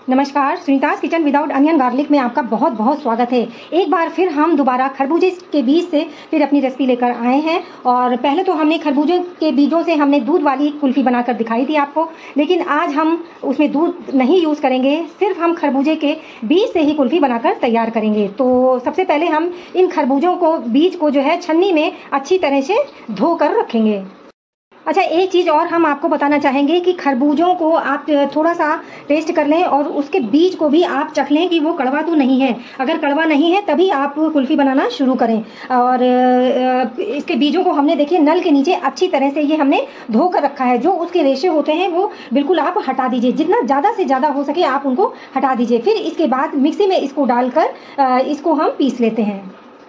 नमस्कार, Sunita's kitchen without onion garlic में आपका बहुत बहुत स्वागत है। एक बार फिर हम दोबारा खरबूजे के बीज से फिर अपनी रेसिपी लेकर आए हैं। और पहले तो हमने खरबूजे के बीजों से हमने दूध वाली कुल्फ़ी बनाकर दिखाई थी आपको, लेकिन आज हम उसमें दूध नहीं यूज़ करेंगे, सिर्फ हम खरबूजे के बीज से ही कुल्फ़ी बनाकर तैयार करेंगे। तो सबसे पहले हम इन खरबूजों को बीज को जो है छन्नी में अच्छी तरह से धो कर रखेंगे। अच्छा, एक चीज़ और हम आपको बताना चाहेंगे कि खरबूजों को आप थोड़ा सा टेस्ट कर लें और उसके बीज को भी आप चख लें कि वो कड़वा तो नहीं है। अगर कड़वा नहीं है तभी आप कुल्फ़ी बनाना शुरू करें। और इसके बीजों को हमने देखिए नल के नीचे अच्छी तरह से ये हमने धो कर रखा है। जो उसके रेशे होते हैं वो बिल्कुल आप हटा दीजिए, जितना ज़्यादा से ज़्यादा हो सके आप उनको हटा दीजिए। फिर इसके बाद मिक्सी में इसको डालकर इसको हम पीस लेते हैं।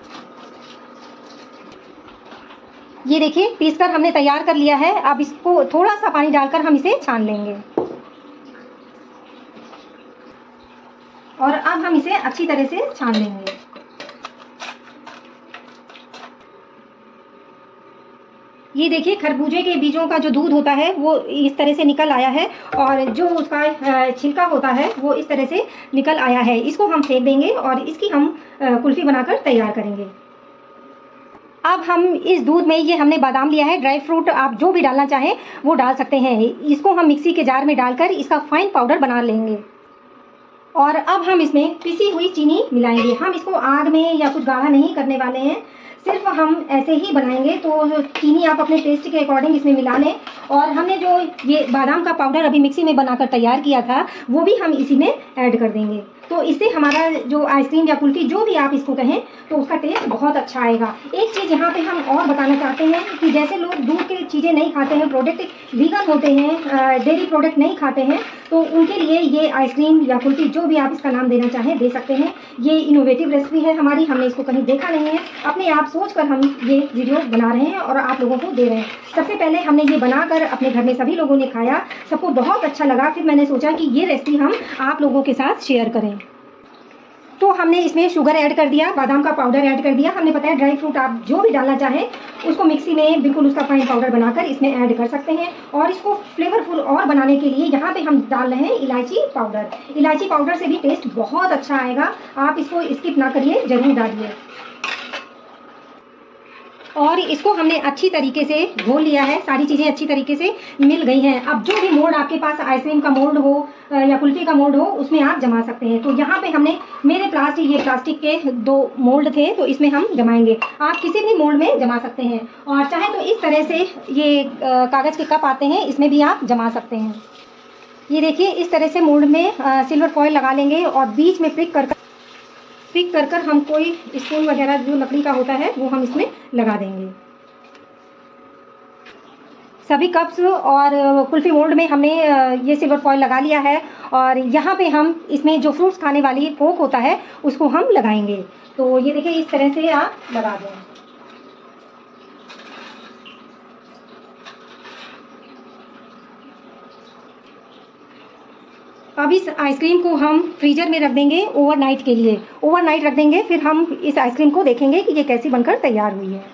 ये देखिए पीसकर हमने तैयार कर लिया है। अब इसको थोड़ा सा पानी डालकर हम इसे छान लेंगे और अब हम इसे अच्छी तरह से छान लेंगे। ये देखिए खरबूजे के बीजों का जो दूध होता है वो इस तरह से निकल आया है और जो उसका छिलका होता है वो इस तरह से निकल आया है। इसको हम फेंक देंगे और इसकी हम कुल्फ़ी बनाकर तैयार करेंगे। अब हम इस दूध में ये हमने बादाम लिया है, ड्राई फ्रूट आप जो भी डालना चाहें वो डाल सकते हैं। इसको हम मिक्सी के जार में डालकर इसका फाइन पाउडर बना लेंगे। और अब हम इसमें पिसी हुई चीनी मिलाएंगे। हम इसको आग में या कुछ गाढ़ा नहीं करने वाले हैं, सिर्फ हम ऐसे ही बनाएंगे। तो चीनी आप अपने टेस्ट के अकॉर्डिंग इसमें मिला लें। और हमने जो ये बादाम का पाउडर अभी मिक्सी में बनाकर तैयार किया था वो भी हम इसी में ऐड कर देंगे। तो इससे हमारा जो आइसक्रीम या कुल्फ़ी जो भी आप इसको कहें तो उसका टेस्ट बहुत अच्छा आएगा। एक चीज़ यहाँ पे हम और बताना चाहते हैं कि जैसे लोग दूध की चीज़ें नहीं खाते हैं, प्रोडक्ट वीगन होते हैं, डेयरी प्रोडक्ट नहीं खाते हैं, तो उनके लिए ये आइसक्रीम या कुल्फ़ी जो भी आप इसका नाम देना चाहें दे सकते हैं। ये इनोवेटिव रेसिपी है हमारी, हमने इसको कहीं देखा नहीं है, अपने आप सोच कर हम ये वीडियो बना रहे हैं और आप लोगों को दे रहे हैं। सबसे पहले हमने ये बनाकर अपने घर में सभी लोगों ने खाया, सबको बहुत अच्छा लगा। फिर मैंने सोचा कि ये रेसिपी हम आप लोगों के साथ शेयर करें। तो हमने इसमें शुगर ऐड कर दिया, बादाम का पाउडर ऐड कर दिया। हमने बताया ड्राई फ्रूट आप जो भी डालना चाहें उसको मिक्सी में बिल्कुल उसका फाइन पाउडर बनाकर इसमें ऐड कर सकते हैं। और इसको फ्लेवरफुल और बनाने के लिए यहाँ पे हम डाल रहे हैं इलायची पाउडर। इलायची पाउडर से भी टेस्ट बहुत अच्छा आएगा, आप इसको स्किप ना करिए, जरूर डालिए। और इसको हमने अच्छी तरीके से घोल लिया है, सारी चीज़ें अच्छी तरीके से मिल गई हैं। अब जो भी मोल्ड आपके पास आइसक्रीम का मोल्ड हो या कुल्फ़ी का मोल्ड हो उसमें आप जमा सकते हैं। तो यहाँ पे हमने ये प्लास्टिक के 2 मोल्ड थे तो इसमें हम जमाएंगे। आप किसी भी मोल्ड में जमा सकते हैं और चाहे तो इस तरह से ये कागज़ के कप आते हैं, इसमें भी आप जमा सकते हैं। ये देखिए इस तरह से मोल्ड में सिल्वर फॉइल लगा लेंगे और बीच में प्रिक कर हम कोई स्पून वगैरह जो लकड़ी का होता है वो हम इसमें लगा देंगे। सभी कप्स और कुल्फ़ी मोल्ड में हमने ये सिल्वर फॉइल लगा लिया है और यहाँ पे हम इसमें जो फ्रूट्स खाने वाली फोक होता है उसको हम लगाएंगे। तो ये देखिए इस तरह से आप लगा दें। अब इस आइसक्रीम को हम फ्रीजर में रख देंगे ओवरनाइट के लिए। ओवरनाइट रख देंगे, फिर हम इस आइसक्रीम को देखेंगे कि ये कैसी बनकर तैयार हुई है।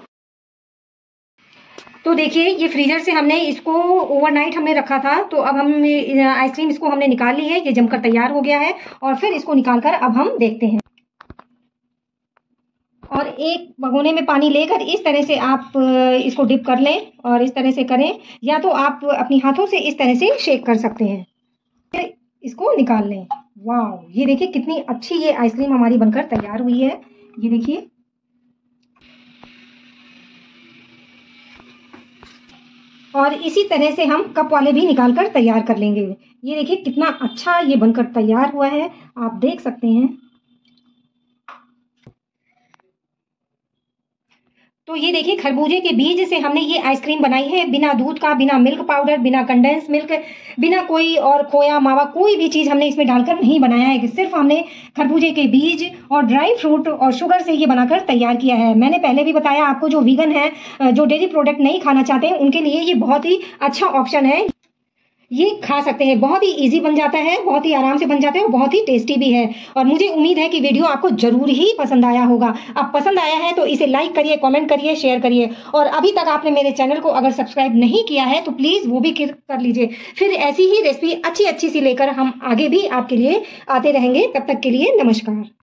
तो देखिए ये फ्रीजर से हमने इसको ओवरनाइट हमने रखा था, तो अब हम आइसक्रीम इसको हमने निकाल ली है, ये जमकर तैयार हो गया है। और फिर इसको निकालकर अब हम देखते हैं। और एक भगोने में पानी लेकर इस तरह से आप इसको डिप कर लें और इस तरह से करें, या तो आप अपनी हाथों से इस तरह से शेक कर सकते हैं। इसको निकाल लें। वाह, ये देखिए कितनी अच्छी ये आइसक्रीम हमारी बनकर तैयार हुई है। ये देखिए और इसी तरह से हम कप वाले भी निकाल कर तैयार कर लेंगे। ये देखिए कितना अच्छा ये बनकर तैयार हुआ है, आप देख सकते हैं। तो ये देखिए खरबूजे के बीज से हमने ये आइसक्रीम बनाई है, बिना दूध का, बिना मिल्क पाउडर, बिना कंडेंस मिल्क, बिना कोई और खोया मावा कोई भी चीज़ हमने इसमें डालकर नहीं बनाया है। सिर्फ हमने खरबूजे के बीज और ड्राई फ्रूट और शुगर से ये बनाकर तैयार किया है। मैंने पहले भी बताया आपको, जो वीगन है, जो डेयरी प्रोडक्ट नहीं खाना चाहते हैं उनके लिए ये बहुत ही अच्छा ऑप्शन है। ये खा सकते हैं। बहुत ही इजी बन जाता है, बहुत ही आराम से बन जाता है और बहुत ही टेस्टी भी है। और मुझे उम्मीद है कि वीडियो आपको जरूर ही पसंद आया होगा। अब पसंद आया है तो इसे लाइक करिए, कमेंट करिए, शेयर करिए। और अभी तक आपने मेरे चैनल को अगर सब्सक्राइब नहीं किया है तो प्लीज वो भी कर लीजिए। फिर ऐसी ही रेसिपी अच्छी अच्छी सी लेकर हम आगे भी आपके लिए आते रहेंगे। तब तक के लिए नमस्कार।